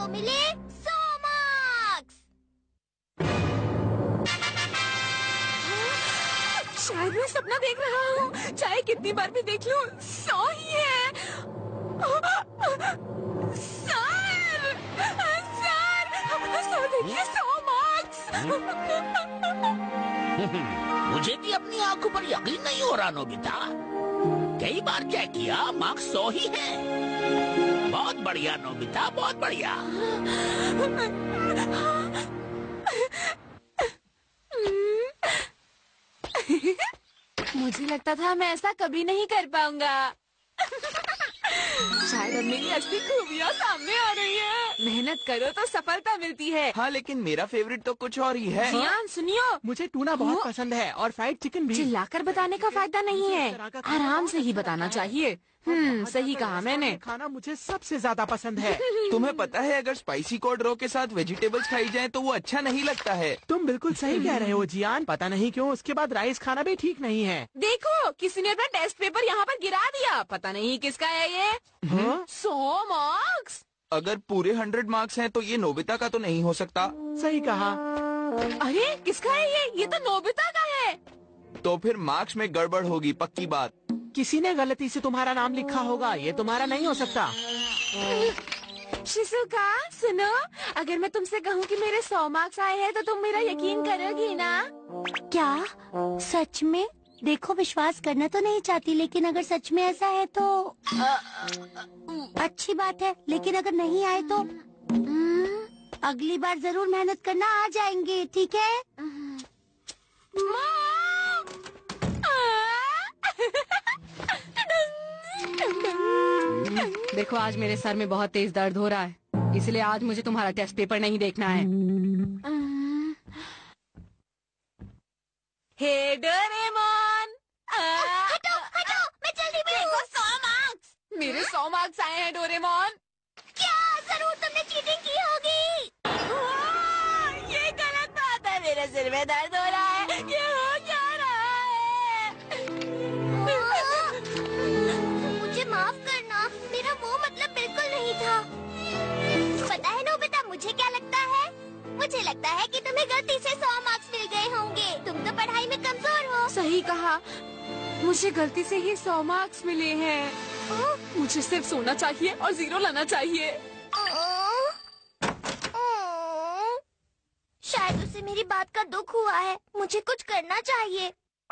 मिले 100 मार्क्स। शायद मैं सपना देख रहा हूँ, चाहे कितनी बार भी देख लूँ 100 ही है। सर, सर देखिए 100 मार्क्स। मुझे भी अपनी आंखों पर यकीन नहीं हो रहा नोबिता। कई बार चेक किया, मार्क्स 100 ही है। बहुत बढ़िया नोबिता, बहुत बढ़िया। मुझे लगता था मैं ऐसा कभी नहीं कर पाऊंगा। शायद अब मेरी असली खूबियाँ सामने आ रही है। मेहनत करो तो सफलता मिलती है। हाँ, लेकिन मेरा फेवरेट तो कुछ और ही है। जियान सुनियो, मुझे टूना बहुत पसंद है और फ्राइड चिकन भी। चिल्लाकर बताने का फायदा नहीं है, आराम से ही बताना चाहिए। सही कहा मैंने। खाना मुझे सबसे ज्यादा पसंद है। तुम्हें पता है अगर स्पाइसी कोल्ड रो के साथ वेजिटेबल्स खाई जाए तो वो अच्छा नहीं लगता है। तुम बिल्कुल सही कह रहे हो जियान। पता नहीं क्यों उसके बाद राइस खाना भी ठीक नहीं है। देखो, किसी ने अपना टेस्ट पेपर यहाँ पर गिरा दिया। पता नहीं किसका है ये। 100 मार्क्स। अगर पूरे 100 मार्क्स हैं तो ये नोबिता का तो नहीं हो सकता। सही कहा। अरे किसका है ये तो नोबिता का है। तो फिर मार्क्स में गड़बड़ होगी, पक्की बात। किसी ने गलती से तुम्हारा नाम लिखा होगा, ये तुम्हारा नहीं हो सकता। शिजुका, सुनो, अगर मैं तुमसे कहूँ कि मेरे 100 मार्क्स आए हैं तो तुम मेरा यकीन करोगी ना? क्या सच में? देखो, विश्वास करना तो नहीं चाहती, लेकिन अगर सच में ऐसा है तो अच्छी बात है। लेकिन अगर नहीं आए तो अगली बार जरूर मेहनत करना, आ जाएंगे, ठीक है? देखो, आज मेरे सर में बहुत तेज दर्द हो रहा है, इसलिए आज मुझे तुम्हारा टेस्ट पेपर नहीं देखना है। हे डोरेमोन, हटो हटो, मैं जल्दी में। 100 मार्क्स। मेरे 100 मार्क्स आए हैं डोरेमोन। क्या जरूर तुमने चीटिंग की होगी? ये गलत बात है, मेरे सिर में दर्द हो रहा है। ये हो क्या रहा है? मुझे माफ करना, मेरा वो मतलब बिल्कुल नहीं था। पता है नोबिता, मुझे क्या लगता है? मुझे लगता है कि तुम्हें गलती से 100 मार्क्स मिल गए होंगे। तुम तो पढ़ाई में कमजोर हो। सही कहा, मुझे गलती से ही 100 मार्क्स मिले हैं। मुझे सिर्फ सोना चाहिए और 0 लाना चाहिए। शायद उसे मेरी बात का दुख हुआ है। मुझे कुछ करना चाहिए।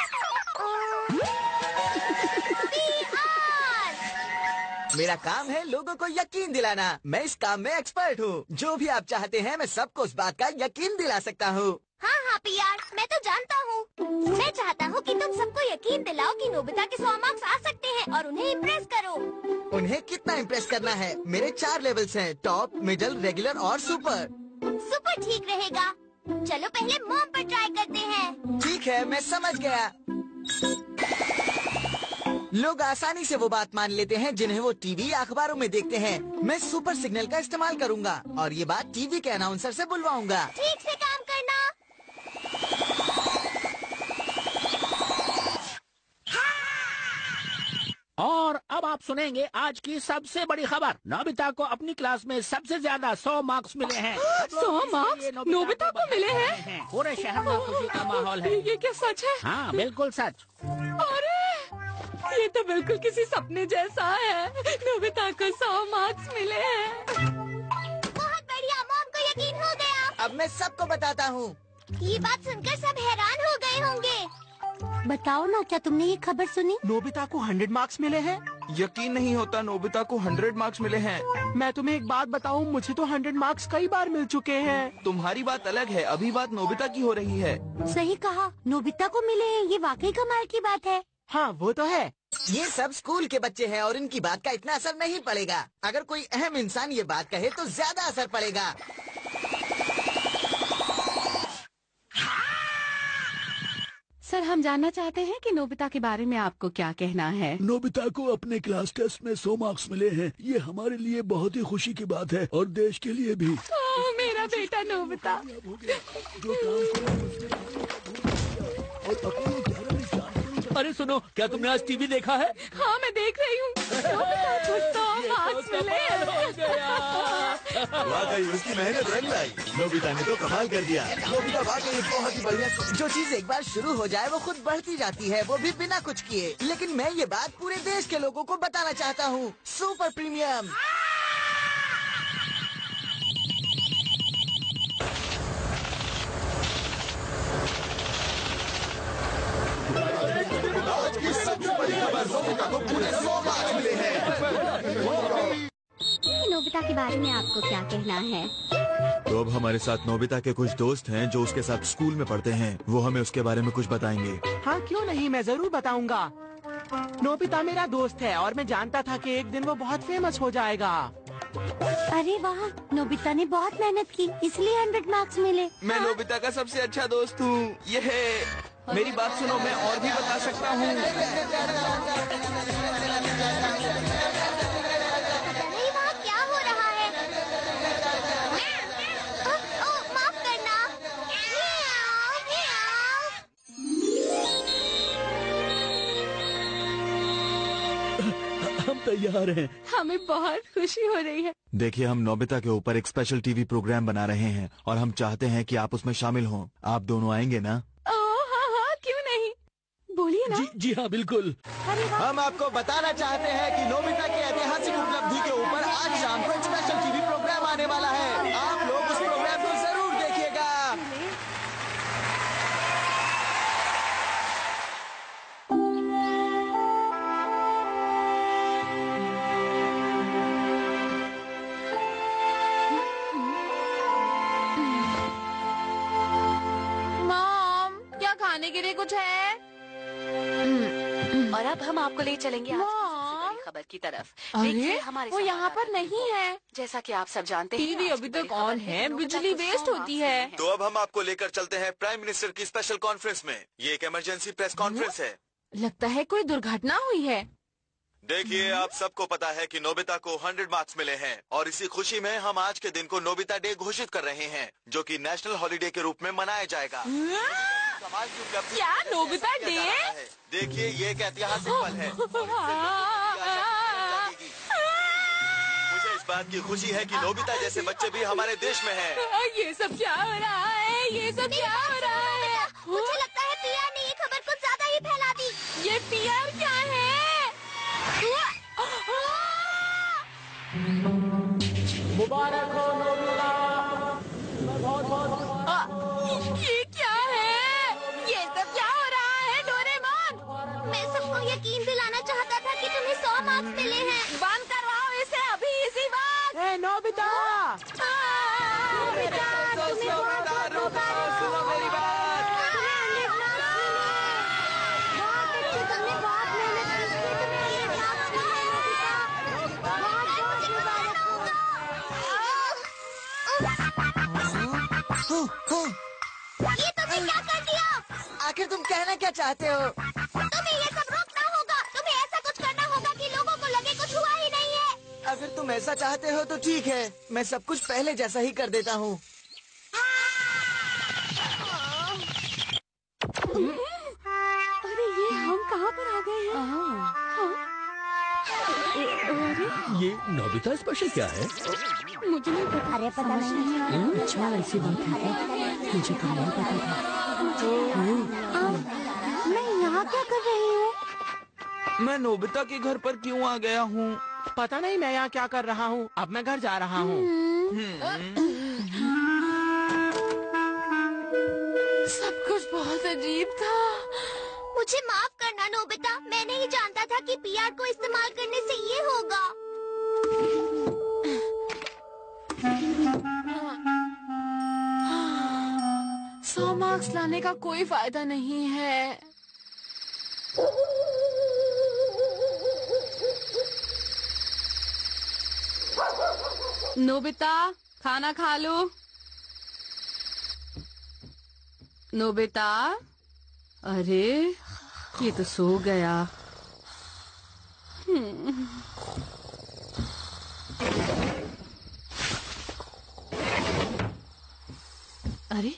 मेरा काम है लोगों को यकीन दिलाना। मैं इस काम में एक्सपर्ट हूँ। जो भी आप चाहते हैं मैं सबको उस बात का यकीन दिला सकता हूँ। हाँ हाँ पियार, मैं तो जानता हूँ। मैं चाहता हूँ कि तुम सबको यकीन दिलाओ कि नोबिता के 100 मार्क्स आ सकते हैं और उन्हें इम्प्रेस करो। उन्हें कितना इम्प्रेस करना है? मेरे 4 लेवल्स हैं, टॉप, मिडल, रेगुलर और सुपर। सुपर ठीक रहेगा। चलो पहले मॉम पर ट्राई करते हैं। ठीक है, मैं समझ गया। लोग आसानी से वो बात मान लेते हैं जिन्हें वो टीवी या अखबारों में देखते हैं। मैं सुपर सिग्नल का इस्तेमाल करूंगा और ये बात टीवी के अनाउंसर से बुलवाऊंगा। ठीक से काम करना। और अब आप सुनेंगे आज की सबसे बड़ी खबर। नोबिता को अपनी क्लास में सबसे ज्यादा 100 मार्क्स मिले हैं। 100 मार्क्स नोबिता को मिले हैं? पूरे शहर में खुशी का माहौल है। ये क्या सच है? हाँ, बिल्कुल सच। अरे, ये तो बिल्कुल किसी सपने जैसा है। नोबिता को 100 मार्क्स मिले हैं। बहुत बढ़िया, मॉम को यकीन हो गया। अब मैं सबको बताता हूँ। ये बात सुनकर सब हैरान हो गए होंगे। बताओ ना, क्या तुमने ये खबर सुनी? नोबिता को 100 मार्क्स मिले हैं। यकीन नहीं होता, नोबिता को 100 मार्क्स मिले हैं। मैं तुम्हें एक बात बताऊं, मुझे तो 100 मार्क्स कई बार मिल चुके हैं। तुम्हारी बात अलग है, अभी बात नोबिता की हो रही है। सही कहा, नोबिता को मिले हैं, ये वाकई कमाल की बात है। हाँ, वो तो है। ये सब स्कूल के बच्चे हैं और इनकी बात का इतना असर नहीं पड़ेगा। अगर कोई अहम इंसान ये बात कहे तो ज्यादा असर पड़ेगा। सर, हम जानना चाहते हैं कि नोबिता के बारे में आपको क्या कहना है? नोबिता को अपने क्लास टेस्ट में 100 मार्क्स मिले हैं। ये हमारे लिए बहुत ही खुशी की बात है और देश के लिए भी। मेरा बेटा नोबिता। जो काम करो उसमें और अपनी अरे सुनो, क्या तुमने आज टीवी देखा है? हाँ, मैं देख रही हूँ। नोबिता को 100 मार्क्स मिले हैं। वाकई उसकी मेहनत रंग लाई। नोबिता ने तो कमाल कर दिया। नोबिता वाकई एक बहुत ही बढ़िया। जो चीज एक बार शुरू हो जाए वो खुद बढ़ती जाती है, वो भी बिना कुछ किए। लेकिन मैं ये बात पूरे देश के लोगों को बताना चाहता हूँ। Super premium. आज की सबसे बड़ी खबर, नोबिता को पूरे 100 मार्क्स मिले हैं। नोबिता के बारे में आपको क्या कहना है? तो अब हमारे साथ नोबिता के कुछ दोस्त हैं जो उसके साथ स्कूल में पढ़ते हैं। वो हमें उसके बारे में कुछ बताएंगे। हाँ क्यों नहीं, मैं जरूर बताऊंगा। नोबिता मेरा दोस्त है और मैं जानता था कि एक दिन वो बहुत फेमस हो जाएगा। अरे वाह, नोबिता ने बहुत मेहनत की, इसलिए 100 मार्क्स मिले। मैं नोबिता का सबसे अच्छा दोस्त हूँ। मेरी बात सुनो, मैं और भी बता सकता हूँ। अरे वाह, क्या हो रहा है? माफ करना। म्याऊ, म्याऊ। हम तैयार हैं। हमें बहुत खुशी हो रही है। देखिए, हम नोबिता के ऊपर एक स्पेशल टीवी प्रोग्राम बना रहे हैं और हम चाहते हैं कि आप उसमें शामिल हों। आप दोनों आएंगे ना? बोलिए ना। जी हाँ बिल्कुल। हम आपको बताना चाहते हैं कि नोबिता की ऐतिहासिक उपलब्धि के ऊपर आज शाम को एक स्पेशल टीवी प्रोग्राम आने वाला है। आप लोग उस प्रोग्राम को जरूर देखिएगा। मॉम, क्या खाने के लिए कुछ है? और अब हम आपको ले चलेंगे आज की सबसे बड़ी खबर की तरफ। देखिए, हमारे वो यहाँ पर नहीं है। जैसा कि आप सब जानते हैं, टीवी अभी तक ऑन है, बिजली वेस्ट होती है। तो अब हम आपको लेकर चलते हैं प्राइम मिनिस्टर की स्पेशल कॉन्फ्रेंस में। ये एक इमरजेंसी प्रेस कॉन्फ्रेंस है। लगता है कोई दुर्घटना हुई है। देखिए, आप सबको पता है कि नोबिता को 100 मार्क्स मिले हैं और इसी खुशी में हम आज के दिन को नोबिता डे घोषित कर रहे हैं, जो कि नेशनल हॉलिडे के रूप में मनाया जाएगा। कमाल की उपलब्धि क्या नोबिता डे? देखिए, ये एक ऐतिहासिक पल है। मुझे इस बात की खुशी है कि नोबिता जैसे बच्चे भी हमारे देश में हैं। ये सब क्या हो रहा है? ये सब क्या हो रहा है? मुझे लगता है पीआर ने ये खबर कुछ ज्यादा ही फैला दी। ये पीआर क्या है? मुबारक हो नोबिता। ये क्या है? ये सब क्या हो रहा है डोरेमोन? मैं सबको यकीन दिलाना चाहता था कि तुम्हें 100 मार्क्स मिले हैं। बंद करवाओ इसे अभी, इसी वक्त। ए नोबिता, नोबिता, तुम्हें बहुत मुबारक हो। सुनो मेरी बात। बहुत अच्छे, तुमने बहुत मेहनत की, इसलिए तुम्हें 100 मार्क्स मिले, नोबिता। बहुत मुबारक हो। ये तुमने क्या कर दिया? आखिर तुम कहना क्या चाहते हो? तुम्हें ये सब रोकना होगा। तुम्हें ऐसा कुछ करना होगा कि लोगों को लगे कुछ हुआ ही नहीं है। अगर तुम ऐसा चाहते हो तो ठीक है, मैं सब कुछ पहले जैसा ही कर देता हूँ। अरे ये हम कहाँ पर आ गए हैं? ये नोबिता स्पेशल क्या है? मुझे नहीं पता। अरे पता नहीं। अच्छा ऐसी बात है, मुझे तो नहीं पता था। मैं यहाँ क्या कर रही हूँ? मैं नोबिता के घर पर क्यों आ गया हूँ? पता नहीं मैं यहाँ क्या कर रहा हूँ। अब मैं घर जा रहा हूँ। सब कुछ बहुत अजीब था। मुझे माफ करना नोबिता, मैं नहीं जानता था कि पीआर को इस्तेमाल करने से ये होगा। 100 मार्क्स लाने का कोई फायदा नहीं है। नोबिता, खाना खा लो। नोबिता, अरे ये तो सो गया। अरे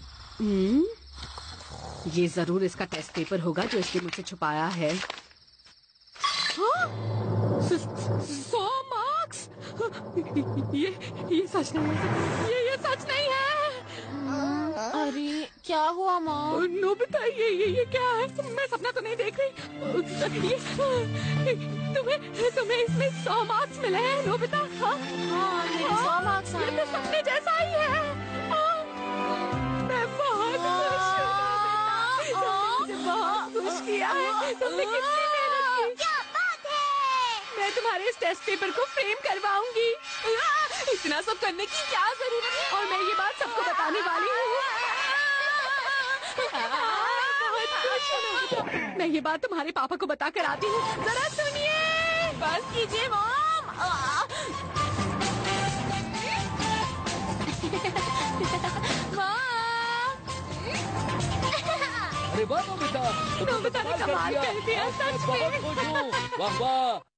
ये जरूर इसका टेस्ट पेपर होगा जो इसने मुझसे छुपाया है। 100 मार्क्स! ये सच नहीं है, ये सच नहीं है। अरे क्या हुआ माँ? नोबिता, ये क्या है? मैं सपना तो नहीं देख रही। ये तुम्हें इसमें 100 मार्क्स मिले हैं नोबिता। हाँ, मेरे 100 मार्क्स आए ये तो सपने जैसा ही है। मैं बहुत खुश हूँ नोबिता। तुमने मुझे बहुत खुश किया है। तुमने कितनी मेहनत की। क्या बात है? मैं तुम्हारे इस टेस्ट पेपर को फ्रेम करवाऊंगी। इतना सब करने की क्या जरूरत है? और मैं ये बात सबको बताने वाली हूँ। बहुत खुश हूँ। मैं ये बात तुम्हारे पापा को बता कर आती हूँ। जरा सुनिए। बस कीजिए मॉम। अरे वाह नोबिता, नोबिता ने कमाल कर दिया, सच में। बहुत खुश हूँ। वाह वाह।